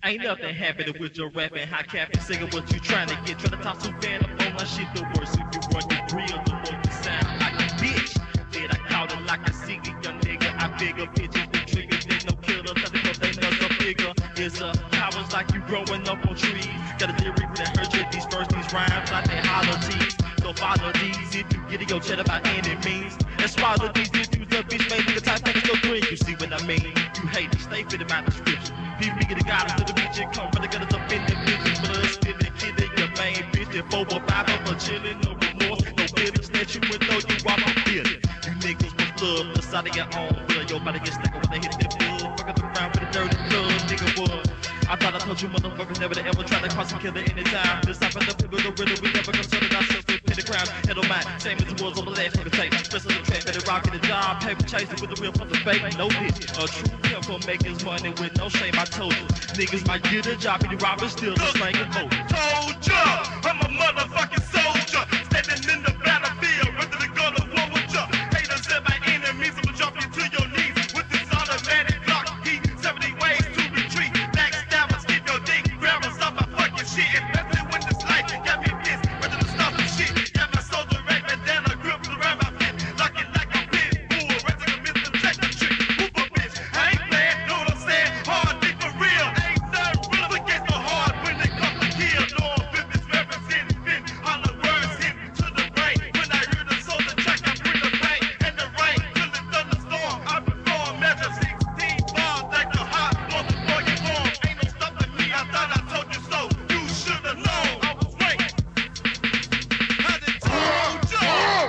Ain't nothing happening with your rapping, high capping, singing what you trying to get. Trying to talk too bad up on my shit, the worse. If you run the grill, the more you sound like a bitch. Then I caught it like a ciggy, young nigga. I bigger bitches with triggers, there's no killer. Cause they nuts are bigger. It's powers like you growing up on trees. Got a theory that hurt you, these first, these rhymes like they hollow teeth. So follow these if you get your cheddar by any means. And swallow these issues up, bitch, made nigga type niggas go green. You see what I mean? You hate it, stay fit in my description. People get the guidance to the bitch and come from the gutters up in the bitch. Blood spilling, killing your main bitch. If 4 or 5 of her chilling, no remorse, no feelings that you would know you walk on feeling. You niggas with love, the side of your own blood. Your body gets stuck when they hit that blood. Fucking around with a dirty blood, nigga, what? I thought I told you motherfuckers never to ever try to cross a killer anytime. This type of the people gorilla, we never considered ourselves with the crown. Head on mine, same as it was on the last fucking tape. Rest of the track, better rock in the job, paper chasing with the real from the fake. No bitch, a true pimp will make his money with no shame. I told you, niggas might get a job and you robbing still the slanging boat. Told ya, I'm a motherfucking soldier, standing in the battlefield, ready to go to war with ya. Haters and my enemies, I'ma drop you to your knees with this automatic Glock. Heat 70 ways to retreat. Backstabbers, keep your dick, grab us off my fucking shit. Especially when this life got me pissed, ready to stop the shit. Got my soldier right bandana gripped around my fist, lock it like a pit bull, ready to miss the check the trick. Whoop a bitch, I ain't playing, know what I'm saying? Hard dick for real, ain't nothing real against the hard when it comes to kill. No business representing fit, holler words hit to the brain. When I hear the soldier track, I bring the pain and the rain till the thunderstorm. I perform measure 16 bars like the hot blow before you born. Ain't no stopping me, I thought I told you so. You should've known I was right. I done told you.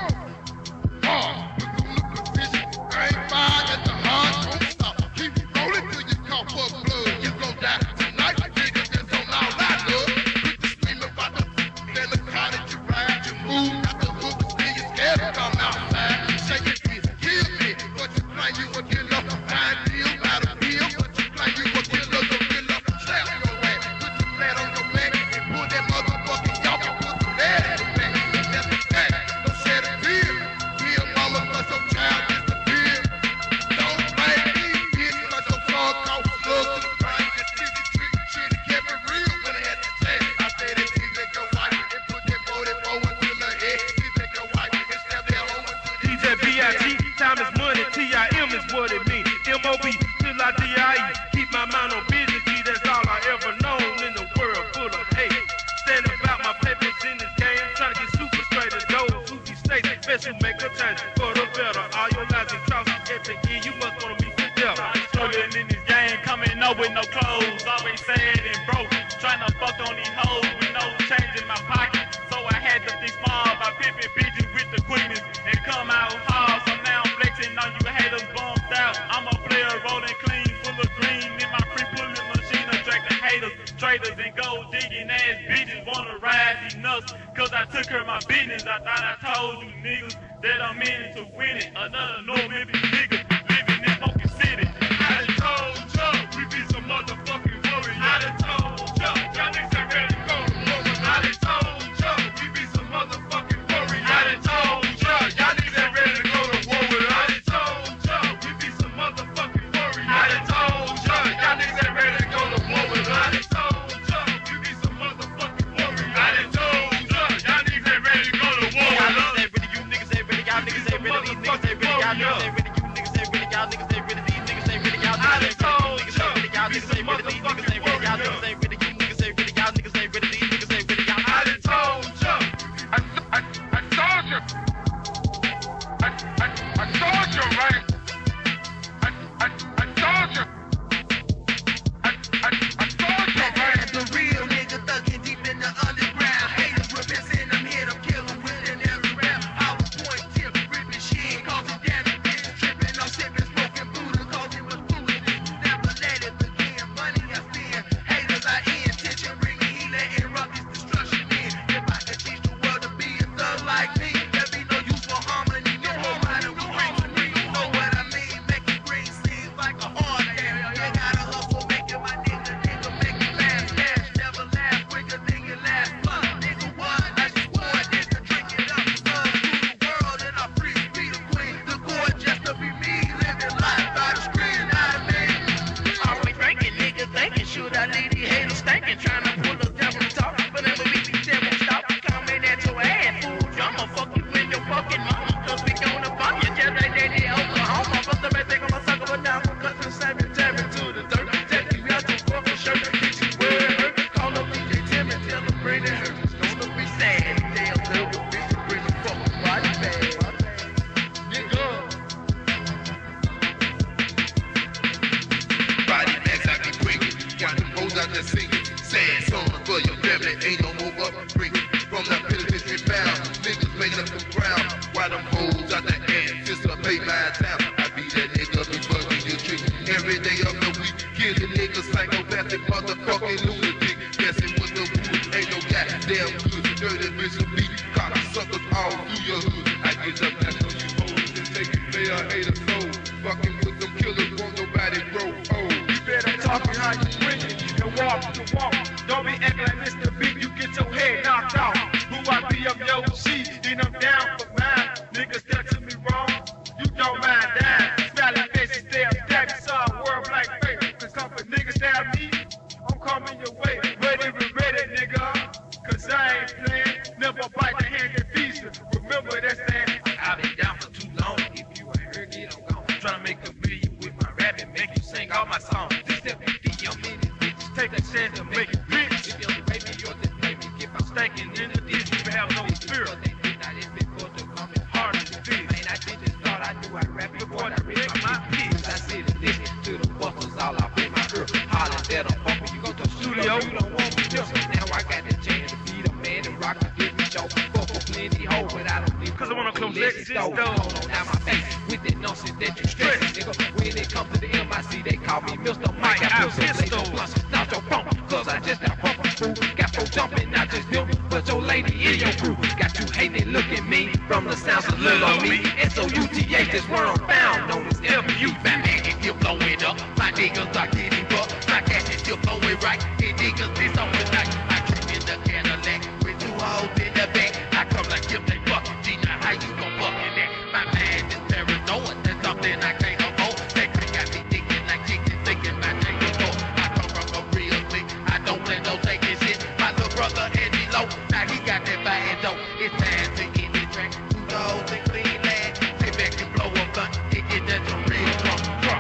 I ain't fine at the heart, don't stop. Keep rolling till you cough up blood. You gon' die tonight, nigga, that's on all I love. Quit the screaming about the then the car that you ride. You move out the hook, still you scared to come outside. Say you did kill me, but you claim you a killer. Fine deal, not a deal, but you claim you a killer, gorilla. Stab your ass, put your flat on your back, and pull that motherfucking y'all and put some lead in your back. That's a fact, don't shed a tear. Kill mama, cause your child disappeared. Don't blame me, bitch, cause your son caught slugs to the brain. This shit kept it real when I had to say it. I said it, he make your wife and put that 44 into her head. He make your wife and stab that hoe into the DJ B.I.G. Time is money, T.I.M. is what it means. M.O.B. till I D.I.E. Keep my mind on business, G, that's all I ever known in the world full of hate. Stand about my papers in this game, trying to get super straight to those who be states, special make a change for the better. All your lives and crosses, every year you must wanna meet the devil. Struggling in this game, coming up with no clothes, always sad and broke. Trying to fuck on these hoes with no change in my pocket. So I had to think small by pimping bitches with the queens and come out hard. So now I'm flexing on you haters bumped out. I'm a player rolling clean, full of green in my free pulling machine, attracting haters, traders, and gold digging ass bitches wanna ride these nuts. Cause I took care of my business. I thought I told you niggas that I'm in to win it. Another North Memphis nigga living in Smoking City. I done told ya, we be some motherfucking warriors. I done told ya, y'all niggas ain't ready to go to war with us. I done told ya, we be some motherfucking warriors. I done told ya, y'all niggas ain't ready to go to war with us. I done told ya, we be some motherfucking warriors. I done told ya, y'all niggas ain't ready to go to war with us. I done told ya, we be some motherfucking warriors. I done told ya, y'all niggas ain't ready to go to war with us. Y'all niggas ain't ready, you niggas ain't ready, y'all niggas ain't ready, these niggas ain't ready, y'all niggas ain't ready, you niggas ain't ready, y'all niggas ain't ready, these niggas ain't ready, y'all niggas ain't ready, you niggas ain't ready, y'all niggas ain't ready, these niggas ain't ready, y'all niggas ain't ready, you niggas ain't ready, y'all niggas ain't ready, these niggas ain't ready, y'all I done told ya, I told ya, I told you, right? I told you, I told you, right? The real nigga thugging deep in the underground. Haters represent them, hit them, kill them with an every round. I was point tip, ripping shit, causing damage. Tripping on sipping, smoking Buddha, cause it was foolishness. Never let it begin, money I spend. Haters I intention, bringing healing, interrupt this destruction in. If I could teach the world to be a thug like me, there be no fucking mama. Cause we gonna fuck you just like they did Oklahoma. Bust the red thing on my sucker, but now I'm cut to the same and jab it to the dirt. Take you out your fucking shirt, get you where it hurt. Call up DJ Tim and tell him bring it hurt. It's gonna be sad. They'll tell the bitch to bring it from a body bag. Nigga. Body bags I keep bringing. Got them hoes out there singing. Sad songs for your family. Ain't no more upbringing. From the penitentiary bound, niggas made up the ground. While them hoes out the end, just to pay my town. I be that nigga be bugging your trick. Every day of the week, killing niggas psychopathic motherfucking lunatic. Messing with the wood, ain't no goddamn good. Dirty bitch and beat, cock suckers all through your hood. I get up that's on you hoes and take it, play a hater soul. Fucking with them killers, won't nobody grow old. You better talk it how you bring it and walk the walk. Don't be acting like Mr. Big, you get your head knocked out. Who I be up your sheet, and I'm down for mine. Niggas that to me wrong, you don't mind dying. Smiling faces, they have daddy, saw a world like fate. Cause some for niggas that me, I'm coming your way. Ready, nigga. Cause I ain't playing, never bite the hand that feeds you. Remember that saying, I've been down for too long. If you ain't heard it, I'm gone. Tryna make a million with my rap and make you sing all my songs. This step be your minute, bitches. Take a chance to make it rich. If you're the baby, you're the baby. If I'm stinking in the ditch, you have no spirit. They did not admit for the coming hard to feel. Man, I just thought I knew I'd rap before I read my pigs. I said it, listen to the busters all up in my ear. Hollin' that I'm bumping, you go to the studio, you don't want me to. Now I got the chance to be the man and rock the Disney show. Fuck a plenty hoe, but I don't need. cause I wanna close Lexus door. Hold on down my face with that nonsense that you stress, nigga. When it comes to the MIC, they call me Mr. Mike. I feel so plus, not your phone, cause I just got pumping food. Got your jumping, not just them, but your lady in your crew. Got you hating and look at me from the sounds of Lil on me. SOUTH is where I'm found, known as FU. Batman, if you're blowing up, my niggas are getting bucked. My cash is still blowing right, and niggas is always like. I trip in the Cadillac with two hoes in the back. I come like if they fuck, Gina, how you gon' fuck in that? My man is paranoid, that's something I can't avoid. They got me thinking like chicken, thinking my name is Thor. I come from a real thing, I don't play no taking shit. My little brother Eddie Low, now he got that buying dough. It's time to get the track, who knows and clean land. Sit back and blow a blunt, and get that some real drunk.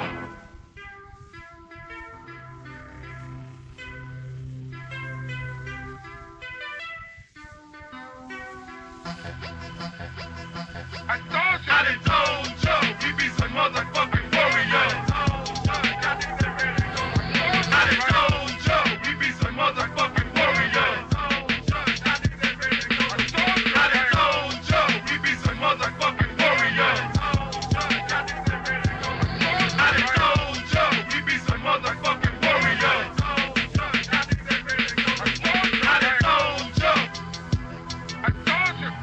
I done told Joe, he be some motherfucking warrior. I done told Joe, he be some motherfucking warrior. I done told Joe, he be some motherfucking warrior. I done told Joe, he be some motherfucking warrior. I done told Joe. I told you.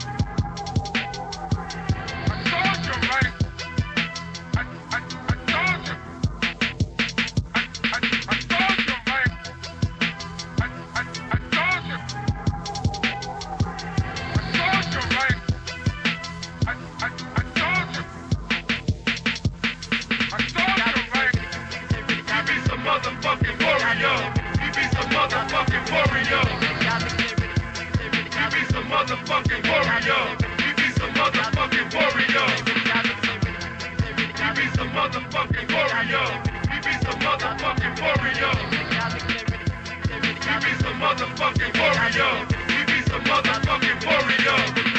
Motherfucking warrior. He be some motherfucking warrior. He be some motherfucking warrior. He be some motherfucking warrior. He be some motherfucking warrior. He be some motherfucking warrior. He be some motherfucking warrior. He be some motherfucking warrior.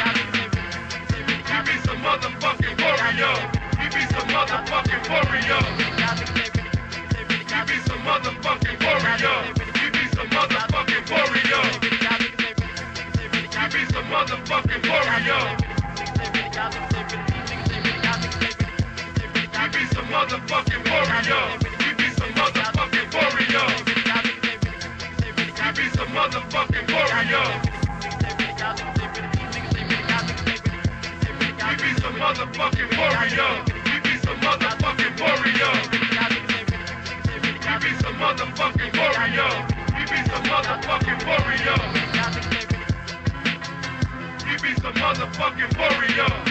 He be some motherfucking warrior. He be some motherfucking warrior. You be some motherfucking warrior. You be some motherfucking warrior. You be some motherfucking warrior. You be some motherfucking warrior. You be some motherfucking warrior. You be some motherfucking warrior. You be some motherfucking warrior. You be some motherfucking warrior. You be some motherfucking warrior. You be some motherfucking warrior. You be some motherfucking warrior.